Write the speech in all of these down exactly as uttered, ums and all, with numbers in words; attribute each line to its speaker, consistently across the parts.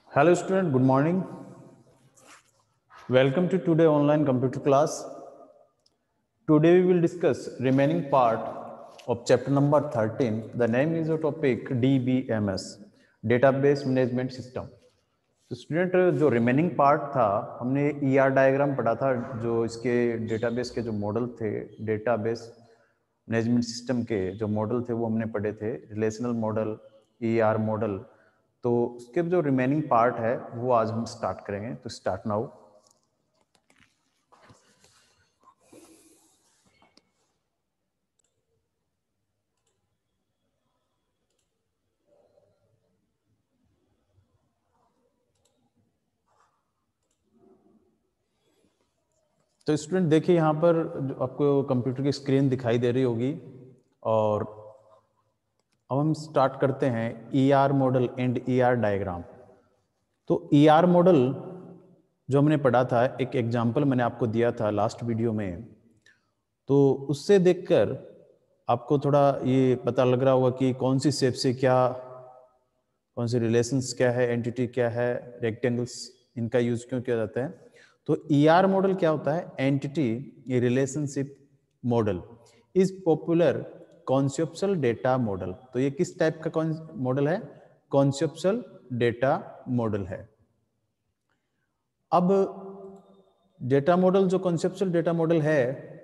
Speaker 1: Hello student, good morning. Welcome to today online computer class. Today we will discuss remaining part of chapter number thirteen. The name is the topic D B M S, Database Management System. तो student जो remaining part था हमने ई R diagram पढ़ा था, जो इसके database के जो मॉडल थे, डेटाबेस मैनेजमेंट सिस्टम के जो मॉडल थे वो हमने पढ़े थे, relational model, E R model. तो उसके जो रिमेनिंग पार्ट है वो आज हम स्टार्ट करेंगे। तो स्टार्ट नाउ। तो स्टूडेंट देखिए, यहाँ पर आपको कंप्यूटर की स्क्रीन दिखाई दे रही होगी और अब हम स्टार्ट करते हैं E R model and E R diagram. तो ई आर मॉडल जो हमने पढ़ा था, एक एग्जांपल मैंने आपको दिया था लास्ट वीडियो में, तो उससे देखकर आपको थोड़ा ये पता लग रहा होगा कि कौन सी शेप से क्या, कौन से रिलेशंस क्या है, एंटिटी क्या है, रेक्टेंगल्स, इनका यूज क्यों किया जाता है। तो ई आर मॉडल क्या होता है? Entity relationship model is popular conceptual data model. तो ये किस टाइप का मॉडल है? कॉन्सेप्चुअल डेटा मॉडल है। अब डेटा मॉडल, जो कॉन्सेप्चुअल डेटा मॉडल है,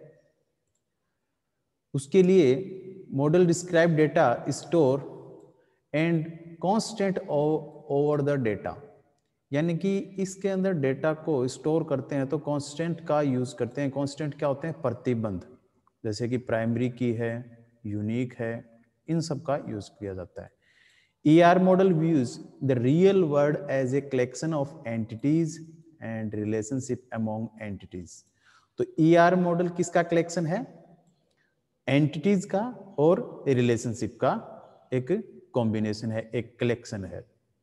Speaker 1: उसके लिए model describe data store and constant over the data, यानी कि इसके अंदर डेटा को स्टोर करते हैं तो कांस्टेंट का यूज करते हैं। कांस्टेंट क्या होते हैं? प्रतिबंध, जैसे कि प्राइमरी की है, यूनिक है, इन सब का यूज किया जाता है। E R model views the real world as a collection of entities and relationship among entities. तो ई आर मॉडल किसका कलेक्शन है? एंटिटीज का और रिलेशनशिप का एक कॉम्बिनेशन है, एक कलेक्शन है।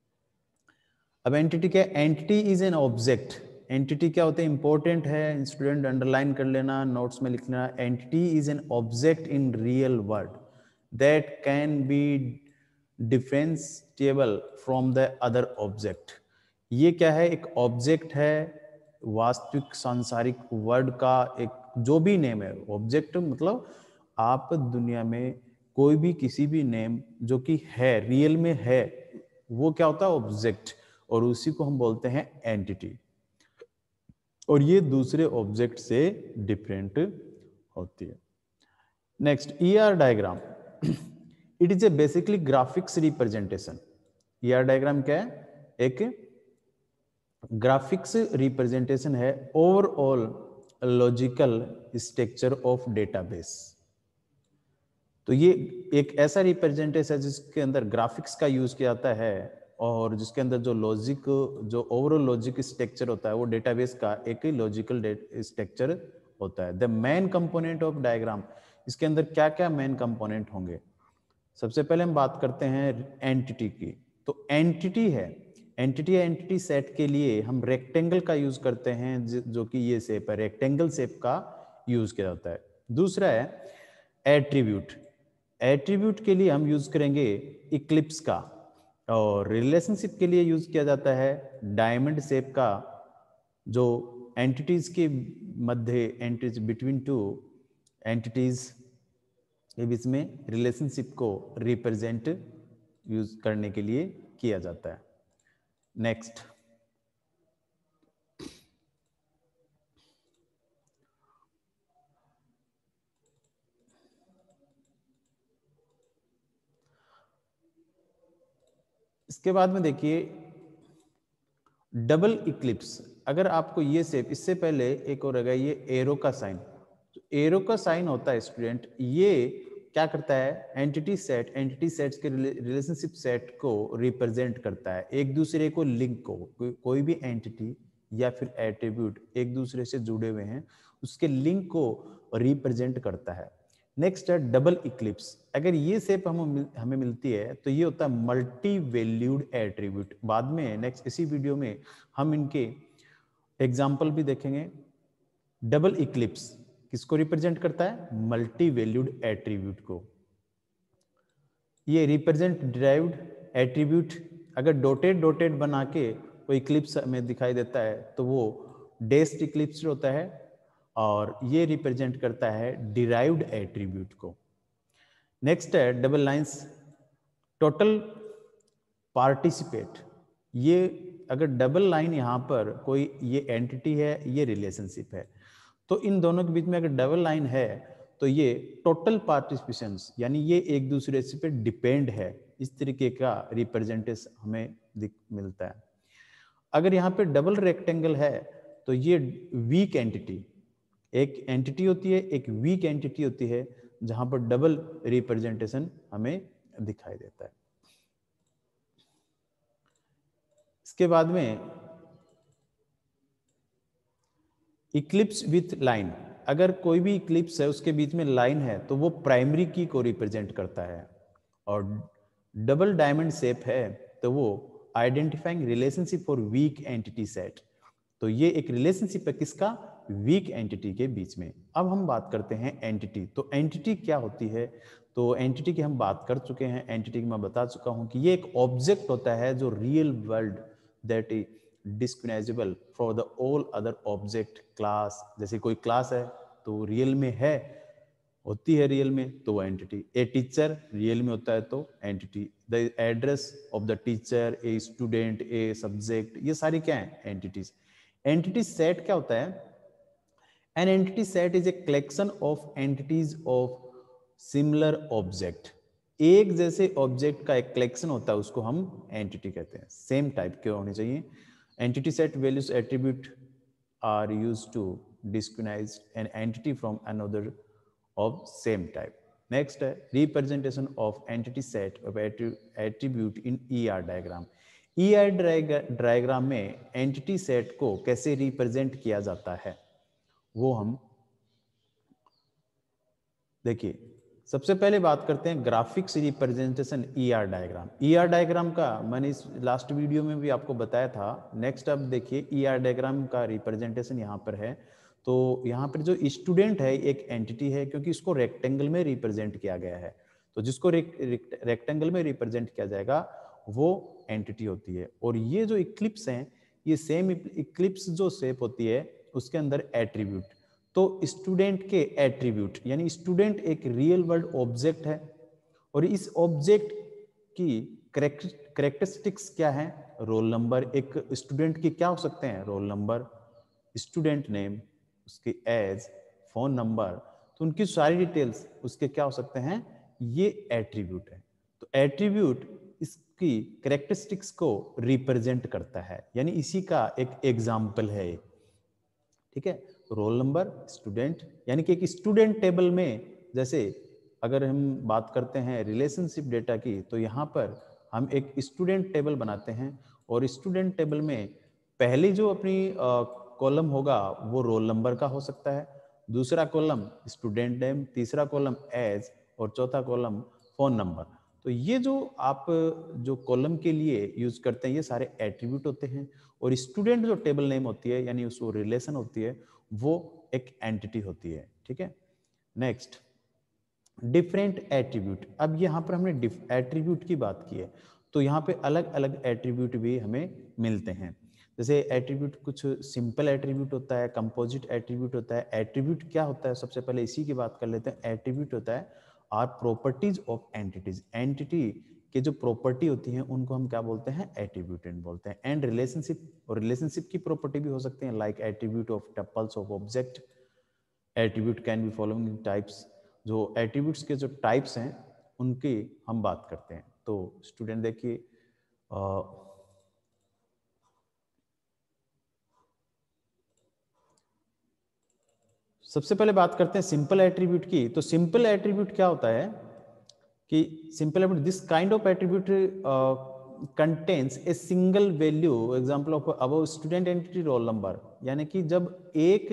Speaker 1: अब एंटिटी क्या? Entity is an object. Entity क्या होते हैं? इंपॉर्टेंट है, स्टूडेंट अंडरलाइन कर लेना, नोट्स में लिख लेना। Entity is an object in real world that can be differentiable from the other object. ये क्या है? एक ऑब्जेक्ट है, वास्तविक सांसारिक वर्ड का एक जो भी नेम है। ऑब्जेक्ट मतलब आप दुनिया में कोई भी किसी भी नेम जो कि है, रियल में है, वो क्या होता है? ऑब्जेक्ट। और उसी को हम बोलते हैं एंटिटी। और ये दूसरे ऑब्जेक्ट से डिफरेंट होती है। Next, E R diagram. It is a basically graphics representation. E R diagram क्या है? एक ग्राफिक्स रिप्रेजेंटेशन है overall logical structure of database. तो ये एक ऐसा रिप्रेजेंटेशन है जिसके अंदर ग्राफिक्स का यूज किया जाता है और जिसके अंदर जो लॉजिक, जो ओवरऑल लॉजिक स्ट्रक्चर होता है वो डेटाबेस का एक लॉजिकल स्ट्रक्चर होता है। The main component of diagram, इसके अंदर क्या क्या मेन कंपोनेंट होंगे? सबसे पहले हम बात करते हैं एंटिटी की। तो एंटिटी है, एंटिटी एंटिटी सेट के लिए हम रेक्टेंगल का यूज करते हैं, जो कि ये शेप है, रेक्टेंगल शेप का यूज किया जाता है। दूसरा है एट्रीब्यूट। एट्रीब्यूट के लिए हम यूज करेंगे इक्लिप्स का। और रिलेशनशिप के लिए यूज किया जाता है डायमंड शेप का, जो एंटिटीज के मध्य, एंटिटीज बिटवीन टू एंटिटीज के बीच में रिलेशनशिप को रिप्रेजेंट यूज करने के लिए किया जाता है। नेक्स्ट, इसके बाद में देखिए डबल इक्लिप्स। अगर आपको ये शेप, इससे पहले एक और रहेगा ये एरो का साइन। तो एरो का साइन होता है स्टूडेंट, ये क्या करता है? एंटिटी सेट, एंटिटी सेट्स के रिलेशनशिप सेट को रिप्रेजेंट करता है, एक दूसरे को लिंक को, को, कोई भी एंटिटी या फिर एट्रीब्यूट एक दूसरे से जुड़े हुए हैं उसके लिंक को रिप्रेजेंट करता है। नेक्स्ट है डबल इक्लिप्स। अगर ये शेप हम हमें मिलती है तो ये होता है मल्टी वैल्यूड एट्रीब्यूट। बाद में नेक्स्ट इसी वीडियो में हम इनके एग्जाम्पल भी देखेंगे। डबल इक्लिप्स किसको रिप्रेजेंट करता है? मल्टी वैल्यूड एट्रीब्यूट को। ये रिप्रेजेंट डिराइव्ड एट्रीब्यूट, अगर डॉटेड डॉटेड बना के कोई इक्लिप्स हमें दिखाई देता है तो वो डेस्ट इक्लिप्स होता है और ये रिप्रेजेंट करता है डिराइव्ड एट्रीब्यूट को। नेक्स्ट है डबल लाइंस टोटल पार्टिसिपेट। ये अगर डबल लाइन यहाँ पर कोई ये एंटिटी है, ये रिलेशनशिप है, तो इन दोनों के बीच में अगर डबल लाइन है तो ये टोटल पार्टिसिपेशंस यानी ये एक दूसरे से पे डिपेंड है, इस तरीके का रिप्रेजेंटेशन हमें दिख मिलता है। अगर यहाँ पे डबल रेक्टेंगल है तो ये वीक एंटिटी, एक एंटिटी होती है, एक वीक एंटिटी होती है जहां पर डबल रिप्रेजेंटेशन हमें दिखाई देता है। इसके बाद में इक्लिप्स विथ लाइन, अगर कोई भी इक्लिप्स है उसके बीच में लाइन है तो वो प्राइमरी की को रिप्रेजेंट करता है, और डबल डायमंड शेप है तो वो identifying relationship for weak entity set. तो ये एक रिलेशनशिप है किसका, वीक एंटिटी के बीच में। अब हम बात करते हैं एंटिटी। तो एंटिटी क्या होती है, तो एंटिटी की हम बात कर चुके हैं। एंटिटी की मैं बता चुका हूं कि ये एक ऑब्जेक्ट होता है जो real world that is discriminable for the all other object class. जैसे कोई क्लास है तो रियल में है, होती है रियल में तो वो एंटिटी। ए टीचर रियल में होता है तो entity. The address of the teacher, a student, a subject, ये सारी क्या है, एंटिटीज। एंटिटी सेट क्या होता है, an entity set is a collection of entities of similar object. एक जैसे ऑब्जेक्ट का एक कलेक्शन होता है उसको हम एंटिटी कहते हैं, सेम टाइप के होने चाहिए। Entity set values attribute are used to discriminate an entity from another of same type. Next है representation of entity set of attribute in E R diagram. E R diagram में entity set को कैसे represent किया जाता है वो हम देखिए। सबसे पहले बात करते हैं graphics representation E R diagram. E R diagram का मैंने इस लास्ट वीडियो में भी आपको बताया था। नेक्स्ट अब देखिए ई आर डायग्राम का रिप्रेजेंटेशन यहाँ पर है। तो यहाँ पर जो स्टूडेंट है एक एंटिटी है क्योंकि इसको रेक्टेंगल में रिप्रेजेंट किया गया है, तो जिसको रेक, रेक, रेक्टेंगल में रिप्रेजेंट किया जाएगा वो एंटिटी होती है। और ये जो इक्लिप्स हैं, ये सेम इक्लिप्स जो शेप होती है उसके अंदर एट्रीब्यूट, तो स्टूडेंट के एट्रीब्यूट यानी स्टूडेंट एक रियल वर्ल्ड ऑब्जेक्ट है और इस ऑब्जेक्ट की करेक्टरिस्टिक्स क्या है, रोल नंबर। एक स्टूडेंट की क्या हो सकते हैं, रोल नंबर, स्टूडेंट नेम, उसकी एज, फोन नंबर, तो उनकी सारी डिटेल्स उसके क्या हो सकते हैं, ये एट्रीब्यूट है। तो एट्रीब्यूट इसकी करेक्टरिस्टिक्स को रिप्रेजेंट करता है, यानी इसी का एक एग्जाम्पल है, ठीक है। रोल नंबर, स्टूडेंट, यानी कि एक स्टूडेंट टेबल में जैसे अगर हम बात करते हैं रिलेशनशिप डेटा की, तो यहाँ पर हम एक स्टूडेंट टेबल बनाते हैं और स्टूडेंट टेबल में पहली जो अपनी कॉलम होगा वो रोल नंबर का हो सकता है, दूसरा कॉलम स्टूडेंट नेम, तीसरा कॉलम एज और चौथा कॉलम फोन नंबर। तो ये जो आप जो कॉलम के लिए यूज करते हैं ये सारे एट्रीब्यूट होते हैं, और स्टूडेंट जो टेबल नेम होती है यानी उसको रिलेशन होती है वो एक एंटिटी होती है, ठीक है। Next different attribute. अब यहाँ पर हमने एट्रीब्यूट की बात की है, तो यहाँ पे अलग अलग एट्रीब्यूट भी हमें मिलते हैं। जैसे एट्रीब्यूट कुछ सिंपल एट्रीब्यूट होता है, कंपोजिट एट्रीब्यूट होता है। एट्रीब्यूट क्या होता है, सबसे पहले इसी की बात कर लेते हैं। एट्रीब्यूट होता है are properties of entities. Entity के जो प्रॉपर्टी होती हैं उनको हम क्या बोलते हैं, एट्रीब्यूट बोलते हैं। एंड रिलेशनशिप, और रिलेशनशिप की प्रॉपर्टी भी हो सकती है, like attribute of tuples of object. Attribute can be following types. जो एट्रीब्यूट्स के जो टाइप्स हैं उनकी हम बात करते हैं। तो स्टूडेंट देखिए, सबसे पहले बात करते हैं सिंपल एट्रीब्यूट की। तो सिंपल एट्रीब्यूट क्या होता है कि simple attribute, this kind of attribute contains a single value, example of above student entity roll number. यानी कि जब एक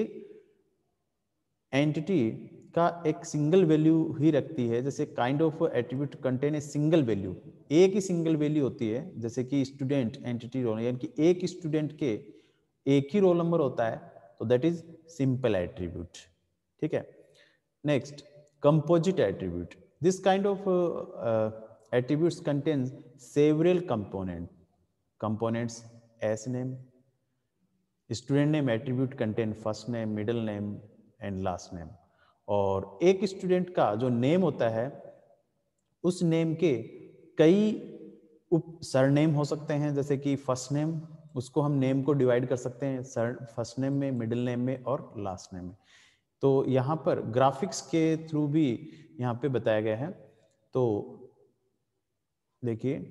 Speaker 1: एंटिटी का एक सिंगल वैल्यू ही रखती है, जैसे kind of attribute contain a single value, एक ही सिंगल वैल्यू होती है, जैसे कि स्टूडेंट एंटिटी रोल, यानी कि एक स्टूडेंट के एक ही रोल नंबर होता है, तो दैट इज सिंपल एट्रीब्यूट, ठीक है। Next composite attribute. This kind of attributes contains several component components S name, student name attribute contain first name, middle name and last name. और एक student का जो name होता है उस नेम के कई उप सरनेम हो सकते हैं, जैसे कि फर्स्ट नेम, उसको हम नेम को डिवाइड कर सकते हैं सर फर्स्ट नेम में, मिडिल नेम में और लास्ट नेम में। तो यहाँ पर ग्राफिक्स के थ्रू भी यहाँ पे बताया गया है। तो देखिए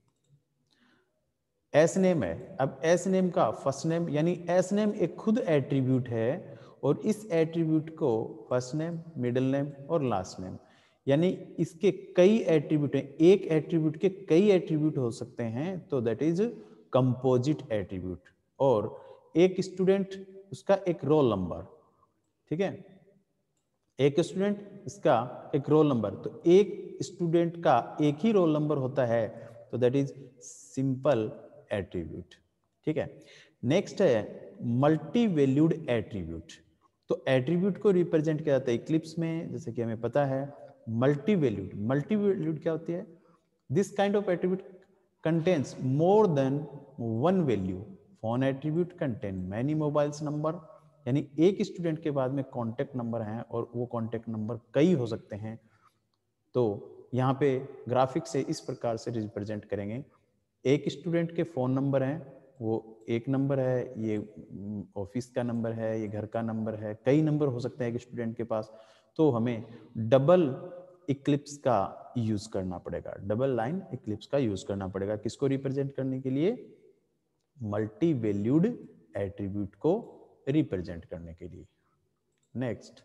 Speaker 1: एस नेम है, अब एस नेम का फर्स्ट नेम, यानी एस नेम एक खुद एट्रीब्यूट है और इस एट्रीब्यूट को फर्स्ट नेम, मिडिल नेम और लास्ट नेम, यानी इसके कई एट्रीब्यूट हैं, एक एट्रीब्यूट के कई एट्रीब्यूट हो सकते हैं, तो दैट इज कंपोजिट एट्रीब्यूट। और एक स्टूडेंट उसका एक रोल नंबर, ठीक है, एक स्टूडेंट इसका एक रोल नंबर, तो एक स्टूडेंट का एक ही रोल नंबर होता है, तो दैट इज सिंपल एट्रीब्यूट, ठीक है। नेक्स्ट है मल्टी वैल्यूड एट्रीब्यूट। तो एट्रीब्यूट को रिप्रेजेंट किया जाता है इक्लिप्स में, जैसे कि हमें पता है मल्टी वैल्यूड। मल्टी वैल्यूड क्या होती है? This kind of attribute contains more than one value. Phone attribute contain many mobiles number, यानी एक स्टूडेंट के बाद में कॉन्टैक्ट नंबर हैं और वो कॉन्टैक्ट नंबर कई हो सकते हैं। तो यहाँ पे ग्राफिक से इस प्रकार से रिप्रेजेंट करेंगे, एक स्टूडेंट के फ़ोन नंबर हैं, वो एक नंबर है, ये ऑफिस का नंबर है, ये घर का नंबर है, कई नंबर हो सकते हैं एक स्टूडेंट के पास। तो हमें डबल इक्लिप्स का यूज़ करना पड़ेगा, डबल लाइन इक्लिप्स का यूज़ करना पड़ेगा, किसको रिप्रेजेंट करने के लिए? मल्टी वैल्यूड एट्रीब्यूट को रिप्रेजेंट करने के लिए। Next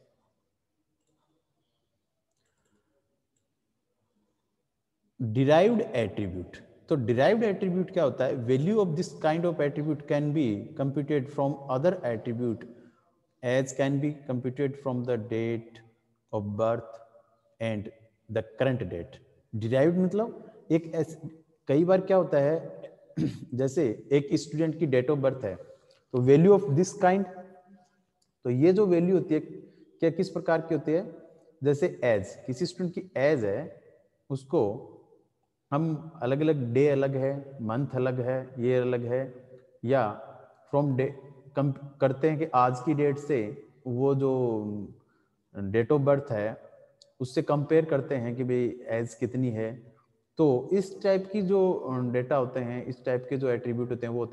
Speaker 1: derived attribute. तो डिराइव्ड एट्रीब्यूट क्या होता है? Value of this kind of attribute can be computed from other attribute age can be computed from the date of birth and the current date. Derived मतलब एक ऐसे, कई बार क्या होता है जैसे एक स्टूडेंट की डेट ऑफ बर्थ है, तो वैल्यू ऑफ दिस काइंड, तो ये जो वैल्यू होती है क्या किस प्रकार की होती है? जैसे एज, किसी स्टूडेंट की एज है, उसको हम अलग अलग डे अलग है, मंथ अलग है, ईयर अलग है, या फ्रॉम डे कम करते हैं कि आज की डेट से वो जो डेट ऑफ बर्थ है उससे कंपेयर करते हैं कि भाई एज कितनी है। तो इस टाइप की जो डेटा होते हैं, इस टाइप के जो एट्रीब्यूट होते हैं वो होते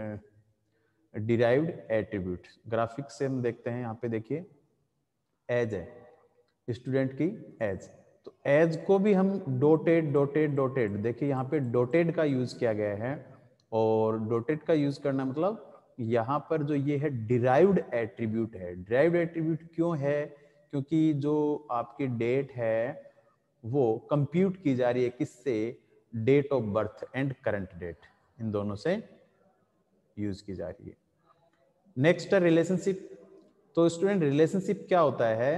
Speaker 1: हैं डिराइव्ड एट्रीब्यूट। ग्राफिक्स से हम देखते हैं, यहाँ पे देखिए एज है, स्टूडेंट की एज, तो एज को भी हम डोटेड डोटेड डोटेड, देखिए यहाँ पे डोटेड का यूज किया गया है। और डोटेड का यूज करना मतलब यहाँ पर जो ये है डिराइव्ड एट्रीब्यूट है। डिराइव्ड एट्रीब्यूट क्यों है? क्योंकि जो आपकी डेट है वो कंप्यूट की जा रही है किससे? Date of birth and current date, इन दोनों से यूज की जा रही है। नेक्स्ट है रिलेशनशिप। तो स्टूडेंट रिलेशनशिप क्या होता है?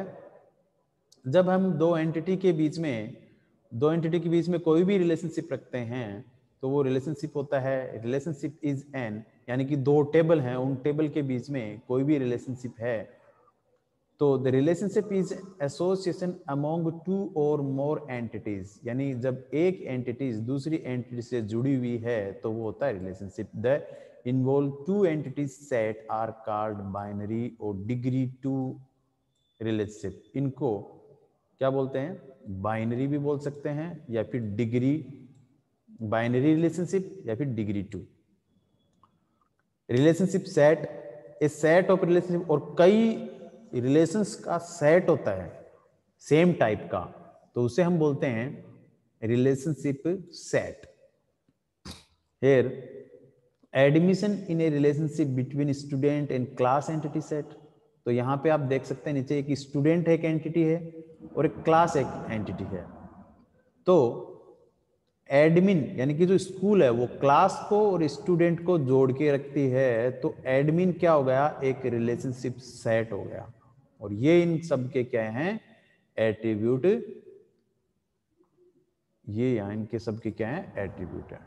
Speaker 1: जब हम दो एंटिटी के बीच में दो एंटिटी के बीच में कोई भी रिलेशनशिप रखते हैं तो वो रिलेशनशिप होता है रिलेशनशिप इज एन, यानी कि दो टेबल हैं, उन टेबल के बीच में कोई भी रिलेशनशिप है तो the relationship is association among two और मोर एंटिटीज, यानी जब एक एंटिटीज दूसरी एंटिटी से जुड़ी हुई है तो वो होता है relationship. The involve two entities set are called binary और डिग्री टू रिलेशनशिप। इनको क्या बोलते हैं? बाइनरी भी बोल सकते हैं या फिर डिग्री, बाइनरी रिलेशनशिप या फिर degree two relationship. Set, a set of relationship, और कई रिलेशंस का सेट होता है सेम टाइप का, तो उसे हम बोलते हैं relationship set. Here admission in a relationship between student and class entity set. तो यहाँ पे आप देख सकते हैं नीचे एक स्टूडेंट एक एंटिटी है और एक क्लास एक एंटिटी है। तो एडमिन यानी कि जो स्कूल है वो क्लास को और स्टूडेंट को जोड़ के रखती है, तो एडमिन क्या हो गया? एक रिलेशनशिप सेट हो गया। और ये इन सब के क्या हैं? एट्रीब्यूट। ये यहां इनके सब के क्या है? एट्रीब्यूट है।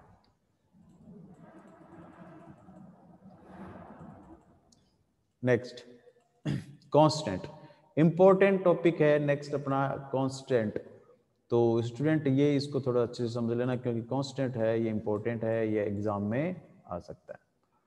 Speaker 1: नेक्स्ट कांस्टेंट, इंपॉर्टेंट टॉपिक है नेक्स्ट अपना कांस्टेंट। तो स्टूडेंट ये इसको थोड़ा अच्छे से समझ लेना क्योंकि कांस्टेंट है, ये इंपॉर्टेंट है, ये एग्जाम में आ सकता है।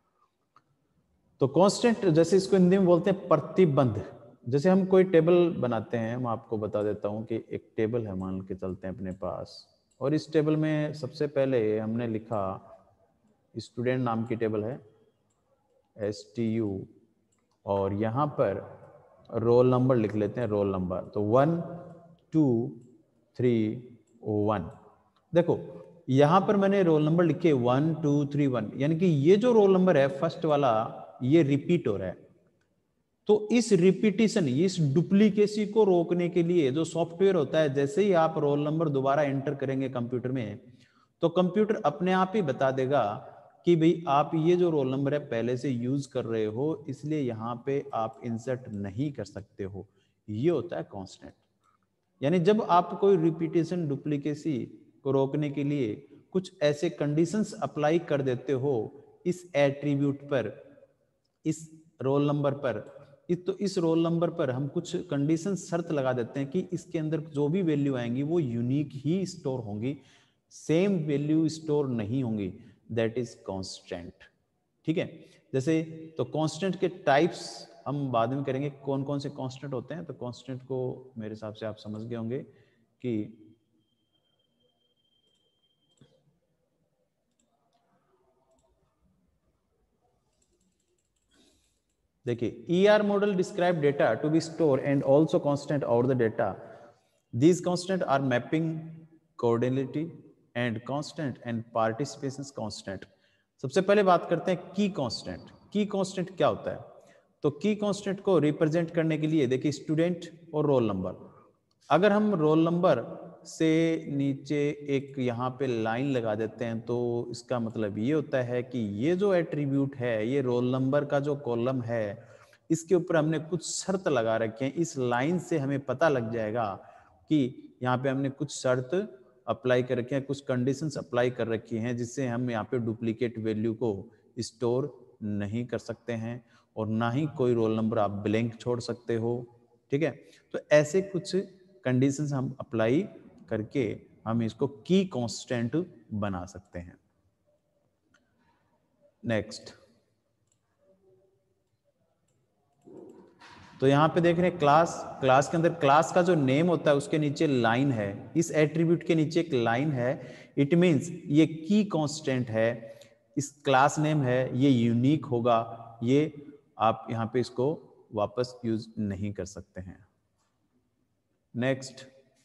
Speaker 1: तो कांस्टेंट जैसे इसको हिंदी में बोलते हैं प्रतिबंध। जैसे हम कोई टेबल बनाते हैं, मैं आपको बता देता हूं कि एक टेबल है, मान के चलते हैं अपने पास, और इस टेबल में सबसे पहले हमने लिखा स्टूडेंट नाम की टेबल है एस टी यू, और यहाँ पर रोल नंबर लिख लेते हैं, रोल नंबर। तो वन टू थ्री वन। देखो यहाँ पर मैंने रोल नंबर लिखे वन टू थ्री वन, यानी कि ये जो रोल नंबर है फर्स्ट वाला ये रिपीट हो रहा है। तो इस रिपीटिशन, इस डुप्लीकेसी को रोकने के लिए जो सॉफ्टवेयर होता है, जैसे ही आप रोल नंबर दोबारा एंटर करेंगे कंप्यूटर में, तो कंप्यूटर अपने आप ही बता देगा कि भाई आप ये जो रोल नंबर है पहले से यूज कर रहे हो, इसलिए यहाँ पे आप इंसर्ट नहीं कर सकते हो। ये होता है कांस्टेंट। यानी जब आप कोई रिपीटेशन, डुप्लीकेसी को रोकने के लिए कुछ ऐसे कंडीशंस अप्लाई कर देते हो इस एट्रीब्यूट पर, इस रोल नंबर पर, इस तो इस रोल नंबर पर हम कुछ कंडीशन शर्त लगा देते हैं कि इसके अंदर जो भी वैल्यू आएंगी वो यूनिक ही स्टोर होंगी, सेम वैल्यू स्टोर नहीं होंगी, दैट इज कांस्टेंट। ठीक है। जैसे तो कांस्टेंट के टाइप्स हम बाद में करेंगे, कौन कौन से कांस्टेंट होते हैं। तो कांस्टेंट को मेरे हिसाब से आप समझ गए होंगे कि देखिए, E R model describe data to be stored and also constant over the data. These constant are mapping, coordinality and constant and participation constant. सबसे पहले बात करते हैं की कांस्टेंट। की कांस्टेंट क्या होता है? तो की कांस्टेंट को रिप्रेजेंट करने के लिए देखिए स्टूडेंट और रोल नंबर। अगर हम रोल नंबर से नीचे एक यहाँ पे लाइन लगा देते हैं तो इसका मतलब ये होता है कि ये जो एट्रीब्यूट है, ये रोल नंबर का जो कॉलम है, इसके ऊपर हमने कुछ शर्त लगा रखे हैं। इस लाइन से हमें पता लग जाएगा कि यहाँ पे हमने कुछ शर्त अप्लाई कर रखे हैं, कुछ कंडीशंस अप्लाई कर रखी हैं, जिससे हम यहाँ पे डुप्लीकेट वैल्यू को स्टोर नहीं कर सकते हैं, और ना ही कोई रोल नंबर आप ब्लैंक छोड़ सकते हो। ठीक है। तो ऐसे कुछ कंडीशंस हम अप्लाई करके हम इसको की कांस्टेंट बना सकते हैं। नेक्स्ट, तो यहाँ पे देख रहे हैं क्लास। क्लास के अंदर क्लास का जो नेम होता है उसके नीचे लाइन है, इस एट्रीब्यूट के नीचे एक लाइन है। इट मींस ये की कांस्टेंट है, इस क्लास नेम है, ये यूनिक होगा, ये आप यहाँ पे इसको वापस यूज नहीं कर सकते हैं। नेक्स्ट,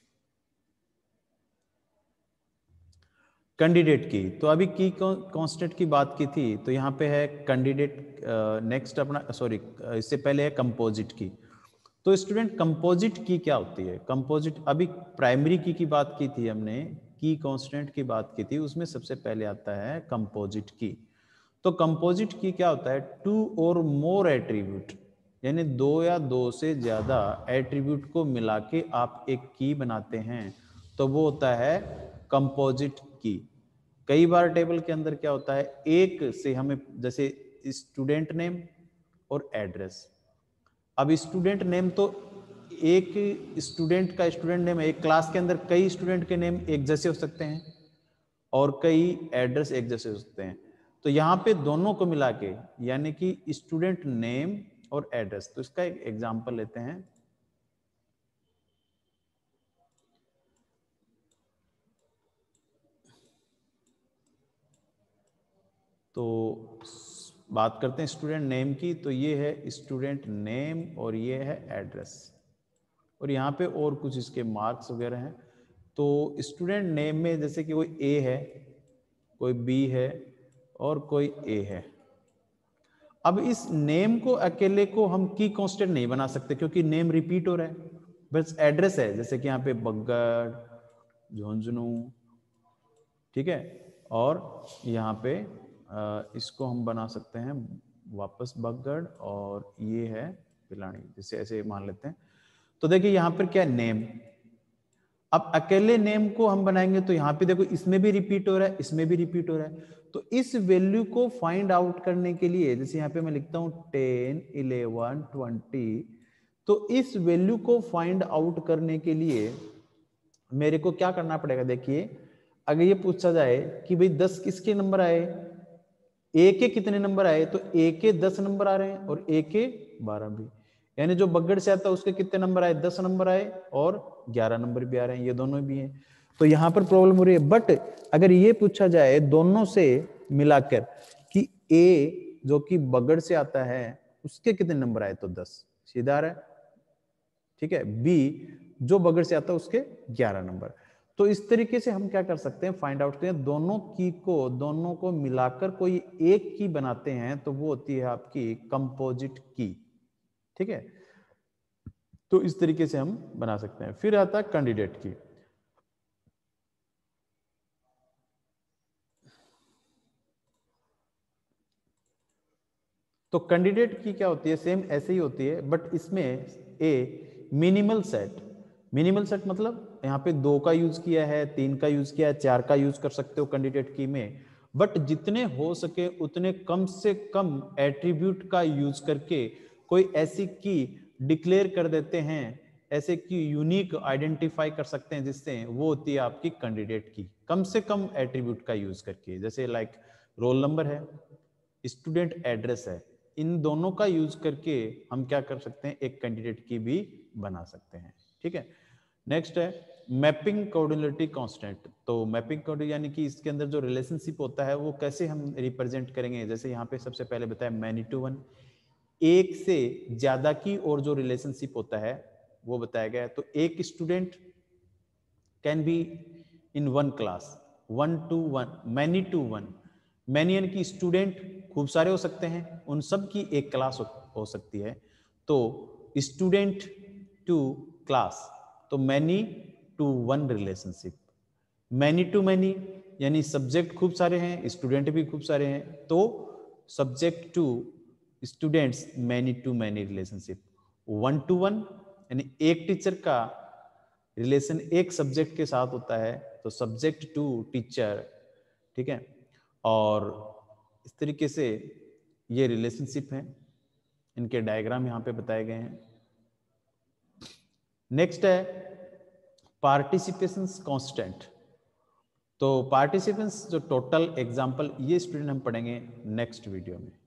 Speaker 1: कैंडिडेट की। तो अभी की कांस्टेंट की बात की थी, तो यहाँ पे है कैंडिडेट। नेक्स्ट अपना, सॉरी इससे पहले है कंपोजिट की। तो स्टूडेंट कंपोजिट की क्या होती है? कंपोजिट, अभी प्राइमरी की की बात की थी हमने, की कांस्टेंट की बात की थी, उसमें सबसे पहले आता है कंपोजिट की। तो कंपोजिट की क्या होता है? टू और मोर एट्रीब्यूट, यानी दो या दो से ज्यादा एट्रीब्यूट को मिला के आप एक की बनाते हैं, तो वो होता है कंपोजिट की। कई बार टेबल के अंदर क्या होता है, एक से हमें, जैसे स्टूडेंट नेम और एड्रेस। अब स्टूडेंट नेम तो एक स्टूडेंट का स्टूडेंट नेम है, एक क्लास के अंदर कई स्टूडेंट के नेम एक जैसे हो सकते हैं और कई एड्रेस एक जैसे हो सकते हैं। तो यहाँ पे दोनों को मिला के, यानी कि स्टूडेंट नेम और एड्रेस। तो इसका एक एग्जांपल लेते हैं। तो बात करते हैं स्टूडेंट नेम की। तो ये है स्टूडेंट नेम और ये है एड्रेस, और यहाँ पे और कुछ इसके मार्क्स वगैरह हैं। तो स्टूडेंट नेम में जैसे कि कोई ए है, कोई बी है और कोई ए है। अब इस नेम को अकेले को हम की कांस्टेंट नहीं बना सकते क्योंकि नेम रिपीट हो रहा है। बस एड्रेस है, जैसे कि यहाँ पे बग्गड़, झुंझुनू, ठीक है, और यहाँ पे इसको हम बना सकते हैं वापस बग्गड़, और ये है पिलानी, जैसे ऐसे मान लेते हैं। तो देखिए यहाँ पर क्या नेम, अब अकेले नेम को हम बनाएंगे तो यहाँ पे देखो इसमें भी रिपीट हो रहा है, इसमें भी रिपीट हो रहा है। तो इस वैल्यू को फाइंड आउट करने के लिए, जैसे यहाँ पे मैं लिखता हूँ टेन, इलेवन, ट्वेंटी, तो इस वैल्यू को फाइंड आउट करने के लिए मेरे को क्या करना पड़ेगा? देखिए, अगर ये पूछा जाए कि भाई दस किसके नंबर आए, ए के कितने नंबर आए, तो ए के दस नंबर आ रहे हैं और ए के बारह भी, यानी जो बगड़ से आता है उसके कितने नंबर आए, दस नंबर आए और ग्यारह नंबर भी आ रहे हैं, ये दोनों भी हैं। तो यहाँ पर प्रॉब्लम हो रही है। बट अगर ये पूछा जाए दोनों से मिलाकर कि ए जो कि बगड़ से आता है उसके कितने नंबर आए, तो दस सीधा आ रहा है, ठीक है। बी जो बगड़ से आता है उसके ग्यारह नंबर। तो इस तरीके से हम क्या कर सकते हैं, फाइंड आउट करते हैं दोनों की को दोनों को मिलाकर कोई एक की बनाते हैं, तो वो होती है आपकी कंपोजिट की, ठीक है। तो इस तरीके से हम बना सकते हैं। फिर आता है कैंडिडेट की। तो कैंडिडेट की क्या होती है, सेम ऐसे ही होती है, बट इसमें a minimal set, minimal set मतलब यहाँ पे दो का यूज किया है, तीन का यूज किया है, चार का यूज कर सकते हो कैंडिडेट की में, बट जितने हो सके उतने कम से कम एट्रीब्यूट का यूज करके कोई ऐसी की डिक्लेयर कर देते हैं, ऐसे की यूनिक आइडेंटिफाई कर सकते हैं, जिससे वो होती है आपकी कैंडिडेट की, कम से कम एट्रीब्यूट का यूज करके। जैसे लाइक रोल नंबर है, स्टूडेंट एड्रेस है, इन दोनों का यूज करके हम क्या कर सकते हैं, एक कैंडिडेट की भी बना सकते हैं, ठीक है। नेक्स्ट है मैपिंग कोऑर्डिनेलिटी कांस्टेंट। तो मैपिंग कोऑर्डिनेलिटी यानी कि इसके अंदर जो रिलेशनशिप होता है वो कैसे हम रिप्रेजेंट करेंगे। जैसे यहाँ पे सबसे पहले बताया मैनी टू वन, एक से ज्यादा की और जो रिलेशनशिप होता है वो बताया गया है। तो एक student can be in one class, one to one, many to one, many यानी कि स्टूडेंट खूब सारे हो सकते हैं, उन सब की एक क्लास हो, हो सकती है। तो स्टूडेंट टू क्लास, तो many to one relationship. Many to many यानी सब्जेक्ट खूब सारे हैं, स्टूडेंट भी खूब सारे हैं, तो subject to students many to many relationship. One to one यानी एक टीचर का रिलेशन एक सब्जेक्ट के साथ होता है, तो सब्जेक्ट टू टीचर, ठीक है। और इस तरीके से ये रिलेशनशिप हैं, इनके डायग्राम यहाँ पे बताए गए हैं। नेक्स्ट है पार्टिसिपेशंस कांस्टेंट। तो पार्टिसिपेंट्स जो टोटल एग्जाम्पल, ये स्टूडेंट हम पढ़ेंगे नेक्स्ट वीडियो में।